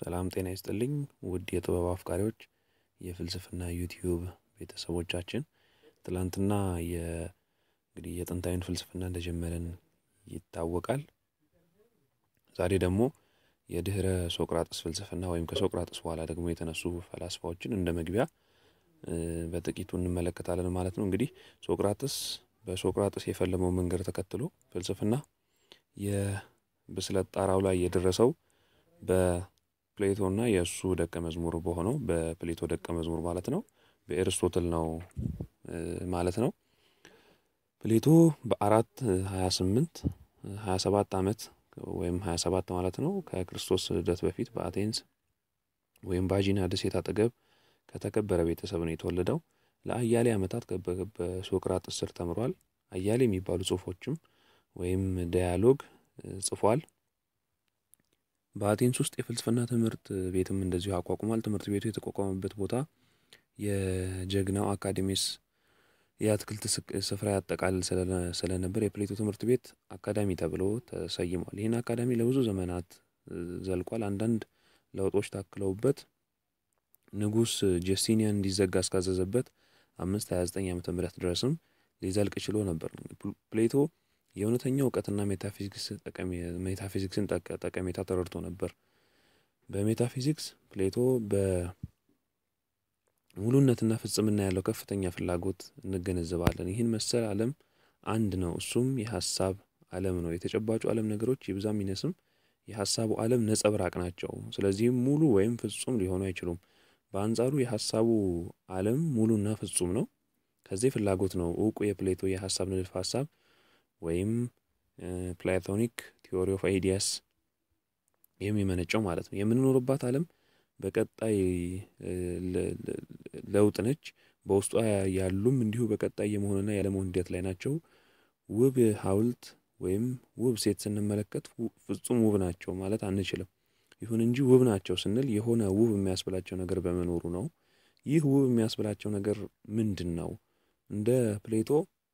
ሰላም ጤና ይስጥልኝ ውድ የጥበብ አፍቃሪዎች የፍልስፍና ዩቲዩብ ቤተሰቦቻችን ትላንትና እንግዲህ የጥንታዊን ፍልስፍና እንደጀመረን ይታወቃል። ዛሬ ደግሞ የድህረ ሶቅራጥስ ፍልስፍና ወይም ከሶቅራጥስ በኋላ ደግሞ የተነሱ ፈላስፋዎችን እንደ መግቢያ በጥቂቱ እንመለከታለን ማለት ነው። እንግዲህ በሶቅራጥስ የፈለመው መንገድ ተከትሎ ፍልስፍና የብስለት ጣራው ላይ የደረሰው በፕሌቶና የእሱ ደቀ መዝሙር በሆነው በፕሌቶ ደቀ መዝሙር ማለት ነው በኤርስቶትል ነው ማለት ነው። ፕሌቶ በ428 ዓመት ወይም 27 ማለት ነው ከክርስቶስ ልደት በፊት በአቴንስ ወይም ባጂና ደሴት አጠገብ ከተከበረ ቤተሰብ ነው የተወለደው። ለአያሌ ዓመታት በሶቅራጥስ ስር ተምሯል። አያሌ የሚባሉ ጽሁፎችም ወይም ዳያሎግ ጽፏል። በአቴንስ ውስጥ የፍልስፍና ትምህርት ቤትም እንደዚሁ አቋቁሟል። ትምህርት ቤቱ የተቋቋመበት ቦታ የጀግናው አካዴሚስ የአትክልት ስፍራ ያጠቃልል ስለነበር የፕሌቶ ትምህርት ቤት አካዳሚ ተብሎ ተሰይሟል። ይህን አካዳሚ ለብዙ ዘመናት ዘልቋል። አንዳንድ ለውጦች ታክለውበት ንጉስ ጀስቲኒያን እንዲዘጋ እስካዘዘበት 529 ዓመተ ምህረት ድረስም ሊዘልቅ ችሎ ነበር። ፕሌቶ የእውነተኛ እውቀትና ሜታፊዚክስን ጠቀሜታ ተረድቶ ነበር። በሜታፊዚክስ ፕሌቶ በሙሉነትና ፍጽምና ያለው ከፍተኛ ፍላጎት እንገነዘባለን። ይህን መሰል ዓለም አንድ ነው፣ እሱም የሐሳብ ዓለም ነው። የተጨባጩ ዓለም ነገሮች ይብዛም ይነስም የሐሳቡ ዓለም ነጸብራቅ ናቸው። ስለዚህም ሙሉ ወይም ፍጹም ሊሆኑ አይችሉም። በአንጻሩ የሐሳቡ ዓለም ሙሉና ፍጹም ነው። ከዚህ ፍላጎት ነው እውቁ የፕሌቶ የሐሳብ ንድፈ ሐሳብ ወይም ፕላቶኒክ ቲዮሪ ኦፍ አይዲያስ የሚመነጨው ማለት ነው። የምንኖርባት ዓለም በቀጣይ ለውጥ ነች። በውስጧ ያሉም እንዲሁ በቀጣይ የመሆንና ያለመሆን ሂደት ላይ ናቸው። ውብ ሐውልት ወይም ውብ ሴት ስንመለከት ፍጹም ውብ ናቸው ማለት አንችልም። ይሁን እንጂ ውብ ናቸው ስንል የሆነ ውብ የሚያስብላቸው ነገር በመኖሩ ነው። ይህ ውብ የሚያስብላቸው ነገር ምንድን ነው? እንደ ፕሌቶ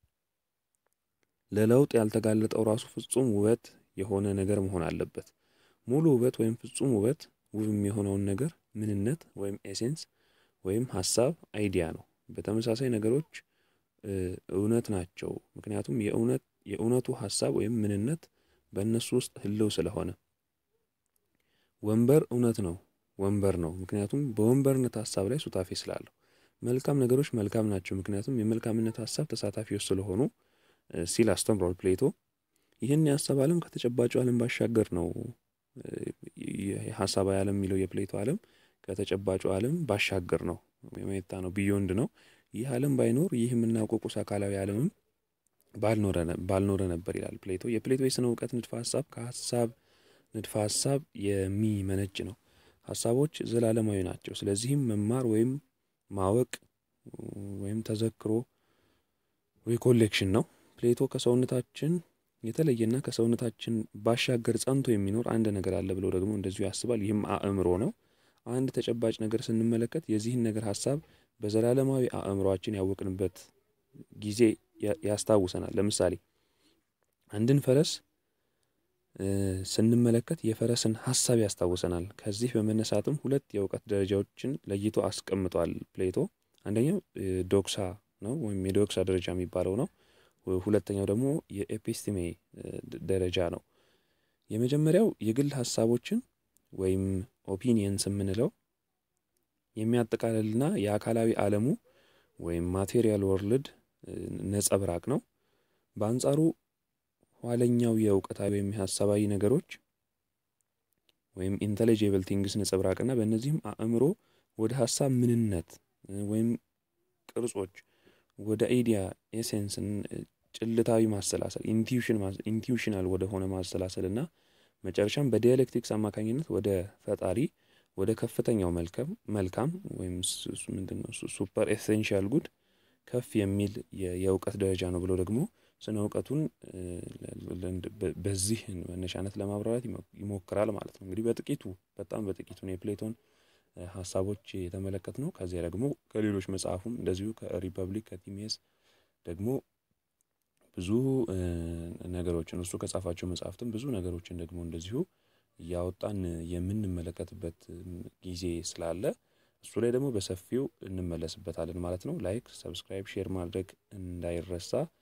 ለለውጥ ያልተጋለጠው ራሱ ፍጹም ውበት የሆነ ነገር መሆን አለበት። ሙሉ ውበት ወይም ፍጹም ውበት ውብ የሚሆነውን ነገር ምንነት ወይም ኤሴንስ ወይም ሐሳብ አይዲያ ነው። በተመሳሳይ ነገሮች እውነት ናቸው፣ ምክንያቱም የእውነቱ ሐሳብ ወይም ምንነት በእነሱ ውስጥ ህልው ስለሆነ። ወንበር እውነት ነው፣ ወንበር ነው፣ ምክንያቱም በወንበርነት ሐሳብ ላይ ሱታፌ ስላለው። መልካም ነገሮች መልካም ናቸው፣ ምክንያቱም የመልካምነት ሐሳብ ተሳታፊዎች ስለሆኑ ሲል አስተምሯል ፕሌቶ። ይህን የሐሳብ ዓለም ከተጨባጩ ዓለም ባሻገር ነው። የሐሳባዊ ዓለም የሚለው የፕሌቶ ዓለም ከተጨባጩ ዓለም ባሻገር ነው፣ ሜታ ነው፣ ቢዮንድ ነው። ይህ ዓለም ባይኖር ይህ የምናውቀው ቁስ አካላዊ ዓለምም ባልኖረ ነበር ይላል ፕሌቶ። የፕሌቶ የስነ እውቀት ንድፈ ሐሳብ ከሐሳብ ንድፈ ሐሳብ የሚመነጭ ነው። ሐሳቦች ዘላለማዊ ናቸው። ስለዚህም መማር ወይም ማወቅ ወይም ተዘክሮ ሪኮሌክሽን ነው። ፕሌቶ ከሰውነታችን የተለየና ከሰውነታችን ባሻገር ጸንቶ የሚኖር አንድ ነገር አለ ብሎ ደግሞ እንደዚሁ ያስባል። ይህም አእምሮ ነው። አንድ ተጨባጭ ነገር ስንመለከት የዚህን ነገር ሐሳብ በዘላለማዊ አእምሮአችን ያወቅንበት ጊዜ ያስታውሰናል። ለምሳሌ አንድን ፈረስ ስንመለከት የፈረስን ሐሳብ ያስታውሰናል። ከዚህ በመነሳትም ሁለት የእውቀት ደረጃዎችን ለይቶ አስቀምጧል ፕሌቶ። አንደኛው ዶክሳ ነው ወይም የዶክሳ ደረጃ የሚባለው ነው። ሁለተኛው ደግሞ የኤፒስቲሜ ደረጃ ነው። የመጀመሪያው የግል ሐሳቦችን ወይም ኦፒኒየንስ የምንለው የሚያጠቃልልና የአካላዊ ዓለሙ ወይም ማቴሪያል ወርልድ ነጸብራቅ ነው። በአንጻሩ ኋለኛው የእውቀታዊ ወይም የሐሳባዊ ነገሮች ወይም ኢንተሊጂብል ቲንግስ ነጸብራቅና በእነዚህም አእምሮ ወደ ሐሳብ ምንነት ወይም ቅርጾች ወደ አይዲያ ኤሴንስን ጭልታዊ ማሰላሰል ኢንቲዩሽናል ወደ ሆነ ማሰላሰልና መጨረሻም በዲያሌክቲክስ አማካኝነት ወደ ፈጣሪ ወደ ከፍተኛው መልካም ወይም ምንድነው ሱፐር ኤሴንሻል ጉድ ከፍ የሚል የእውቀት ደረጃ ነው ብሎ ደግሞ ስነ እውቀቱን በዚህ መነሻነት ለማብራራት ይሞክራል ማለት ነው። እንግዲህ በጣም በጥቂቱ ነው የፕሌቶን ሐሳቦች የተመለከትነው። ከዚያ ደግሞ ከሌሎች መጽሐፉም እንደዚሁ ከሪፐብሊክ ከቲሜስ ደግሞ ብዙ ነገሮችን እሱ ከጻፋቸው መጽሐፍትም ብዙ ነገሮችን ደግሞ እንደዚሁ እያወጣን የምንመለከትበት ጊዜ ስላለ እሱ ላይ ደግሞ በሰፊው እንመለስበታለን ማለት ነው። ላይክ፣ ሰብስክራይብ፣ ሼር ማድረግ እንዳይረሳ።